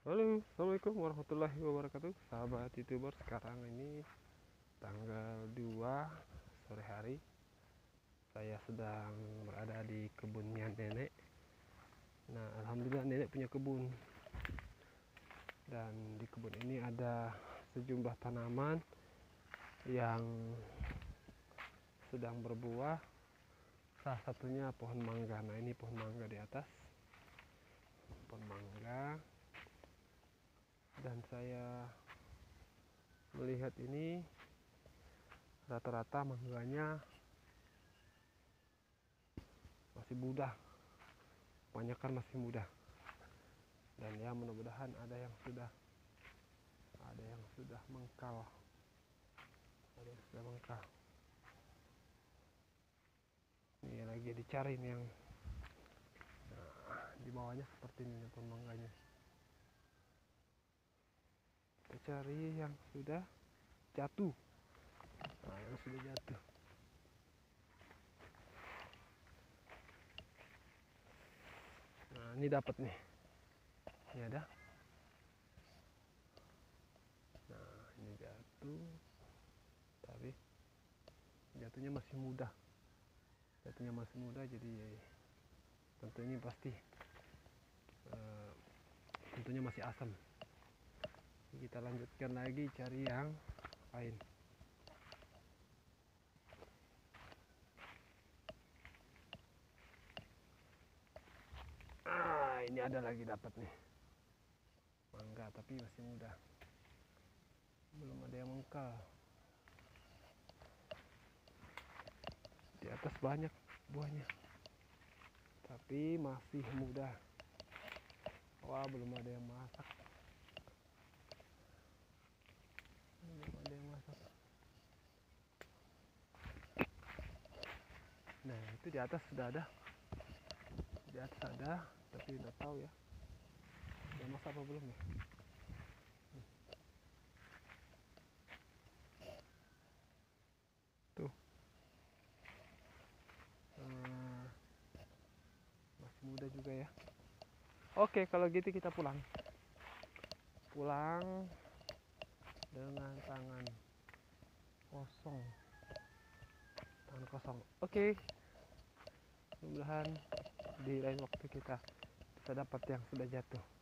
Halo, assalamualaikum warahmatullahi wabarakatuh, sahabat youtuber. Sekarang ini tanggal 2 sore hari. Saya sedang berada di kebunnya nenek. Nah, alhamdulillah nenek punya kebun. Dan di kebun ini ada sejumlah tanaman yang sedang berbuah. Salah satunya pohon mangga. Nah, ini pohon mangga di atas. Pohon mangga. Dan saya melihat ini rata-rata mangganya masih muda, kebanyakan masih muda. Dan ya mudah-mudahan ada yang sudah mengkal, ini lagi dicari nih yang di bawahnya seperti ini pohon mangganya. Kita cari yang sudah jatuh. Nah, yang sudah jatuh. Nah, ini dapat nih. Ini ada. Nah, ini jatuh. Tapi jatuhnya masih muda. Jadi tentunya pasti tentunya masih asam. Kita lanjutkan lagi cari yang lain. Ini ada lagi dapat nih mangga, tapi masih muda, belum ada yang mengkal. Di atas banyak buahnya, tapi masih muda. Wah, belum ada yang masak. Nah, itu di atas sudah ada. Di atas ada, tapi udah tahu ya udah masak apa belum ya. Tuh, masih muda juga ya. Oke, kalau gitu kita pulang dengan tangan kosong. Oke, mudah-mudahan di lain waktu kita bisa dapat yang sudah jatuh.